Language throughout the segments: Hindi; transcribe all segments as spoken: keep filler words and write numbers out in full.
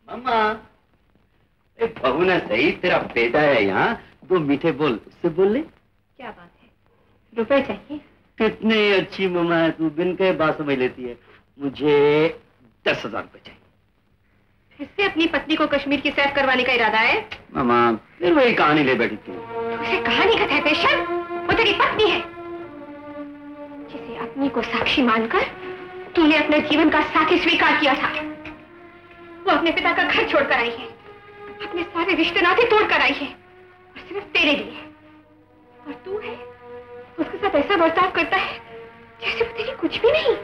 मामा, बहू ना सही, तेरा बेटा है यहाँ, दो मीठे बोल उससे बोल ले। क्या बात है, रुपए चाहिए? कितनी अच्छी मामा है तू, बिन के बात समझ लेती है। मुझे दस हजार रुपए चाहिए। फिर से अपनी पत्नी को कश्मीर की सैर करवाने का इरादा है? मामा फिर वही कहानी ले बैठी थी। तुझे कहानी का है बेशक, वो तेरी पत्नी है जिसे अपनी को साक्षी मानकर तूने अपने जीवन का साथी स्वीकार किया था। वो अपने पिता का घर छोड़कर आई है, अपने सारे रिश्ते नाते तोड़कर आई है, और सिर्फ तेरे लिए। और तू है उसके साथ ऐसा बर्ताव करता है जैसे वो तेरी कुछ भी नहीं।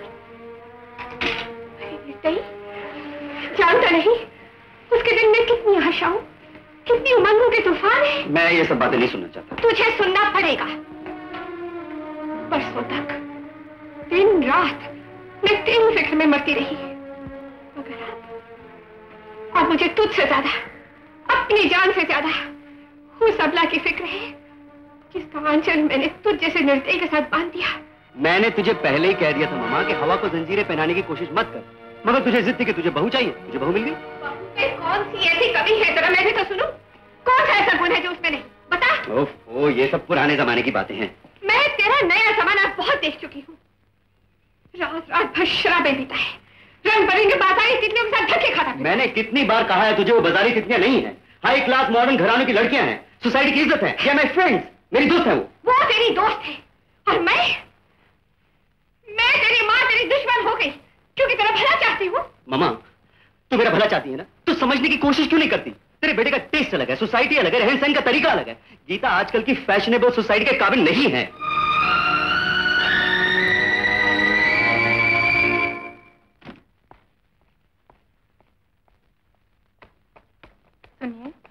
नहीं जानता नहीं उसके दिन में कितनी आशाओं, कितनी उमंगों के तूफान है। मैं ये सब बातें नहीं सुनना चाहता। तुझे सुनना पड़ेगा। परसों तक दिन रात मैं तेरी फिक्र में मरती रही, मगर अब अब मुझे तुझसे ज्यादा, अपनी जान से ज्यादा उस अबला की फिक्र है जिसका आंचल मैंने तुझ जैसे निर्दयी के साथ बांध दिया। मैंने तुझे पहले ही कह दिया था मामा कि हवा को जंजीरें पहनाने की कोशिश मत कर, मगर तुझे जिद थी कि तुझे बहू चाहिए। तुझे बहू मिल गई। बहू में कौन सी ऐसी कमी है, जरा मैं भी तो सुनूं। कौन सा ऐसा गुण है जो उसमें नहीं, बता। ओफ, ओ, ये सब पुराने जमाने की बातें हैं। मैं तेरा नया जमाना बहुत देख चुकी हूँ। रात रात भर शराबें पीता है, रंग बिरंगे बाजारी तितलियों के साथ धक्के खाता है। मैंने कितनी बार कहा है तुझे वो बाजारी तितलियां नहीं है, हाई क्लास मॉडर्न घरानों की लड़कियां हैं, सोसाइटी की इज्जत है। ये माय फ्रेंड्स, मेरी दोस्त है वो। वो तेरी दोस्त है और मैं मैं तेरी माँ तेरी दुश्मन हो गई क्योंकि तेरा भला चाहती हूँ। मामा तू मेरा भला चाहती है ना, तू समझने की कोशिश क्यों नहीं करती? तेरे बेटे का टेस्ट अलग है, सोसाइटी अलग है, रहन सहन का तरीका अलग है। गीता आजकल की फैशनेबल सोसाइटी के काबिल नहीं है। सुनिए,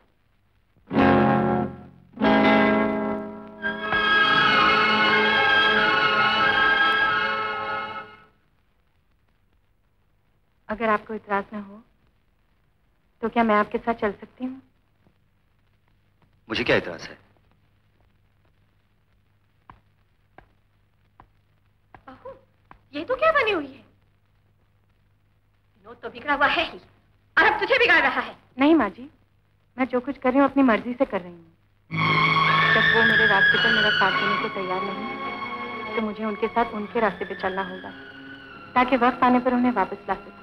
अगर आपको इतराज न हो तो क्या मैं आपके साथ चल सकती हूँ? मुझे क्या इतराज है? बहू, ये तो क्या बनी हुई है? विनोद तो बिगड़ा हुआ है ही, और अब तुझे बिगाड़ रहा है। नहीं माँ जी, मैं जो कुछ कर रही हूँ अपनी मर्जी से कर रही हूँ। जब वो मेरे रास्ते पर मेरा साथ देने को तैयार नहीं तो मुझे उनके साथ उनके रास्ते पे चलना होगा ताकि वक्त आने पर उन्हें वापस ला सकूं।